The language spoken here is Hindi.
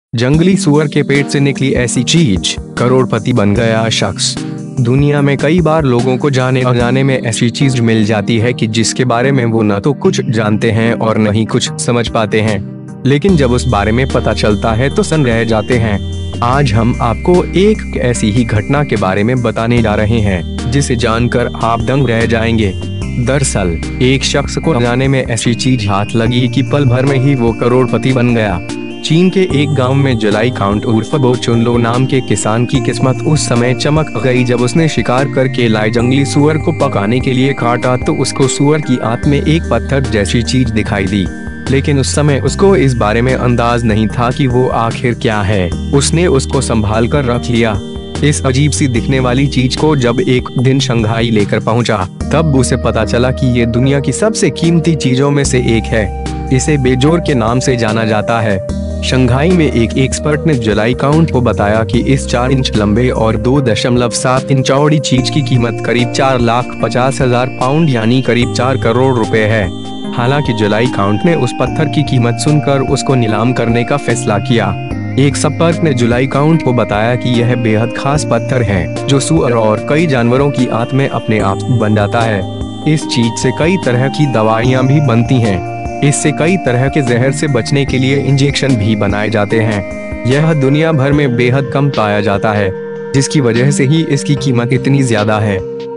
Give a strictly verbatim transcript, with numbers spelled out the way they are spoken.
जंगली सुअर के पेट से निकली ऐसी चीज, करोड़पति बन गया शख्स। दुनिया में कई बार लोगों को जाने अनजाने में ऐसी चीज मिल जाती है कि जिसके बारे में वो न तो कुछ जानते हैं और न ही कुछ समझ पाते हैं, लेकिन जब उस बारे में पता चलता है तो सन रह जाते हैं। आज हम आपको एक ऐसी ही घटना के बारे में बताने जा रहे हैं जिसे जानकर आप दंग रह जाएंगे। दरअसल एक शख्स को अनजाने में ऐसी चीज हाथ लगी कि पल भर में ही वो करोड़पति बन गया। चीन के एक गांव में जुलाई काउंट उर्फ बो चुनलो नाम के किसान की किस्मत उस समय चमक गई जब उसने शिकार करके लाए जंगली सुअर को पकाने के लिए काटा तो उसको सुअर की आंत में एक पत्थर जैसी चीज दिखाई दी। लेकिन उस समय उसको इस बारे में अंदाज नहीं था कि वो आखिर क्या है। उसने उसको संभाल कर रख लिया। इस अजीब सी दिखने वाली चीज को जब एक दिन शंघाई लेकर पहुंचा, तब उसे पता चला कि ये दुनिया की सबसे कीमती चीजों में से एक है। इसे बेजोर के नाम से जाना जाता है। शंघाई में एक एक्सपर्ट ने जुलाई काउंट को बताया कि इस चार इंच लंबे और दो दशमलव सात इंच चौड़ी चीज की कीमत करीब चार लाख पचास हजार पाउंड यानी करीब चार करोड़ रुपए है। हालांकि जुलाई काउंट ने उस पत्थर की कीमत सुनकर उसको नीलाम करने का फैसला किया। एक संपर्क ने जुलाई काउंट को बताया कि यह बेहद खास पत्थर है जो सुअर और कई जानवरों की आंत में अपने आप बन जाता है। इस चीज से कई तरह की दवाइयाँ भी बनती हैं। इससे कई तरह के जहर से बचने के लिए इंजेक्शन भी बनाए जाते हैं। यह दुनिया भर में बेहद कम पाया जाता है, जिसकी वजह से ही इसकी कीमत इतनी ज्यादा है।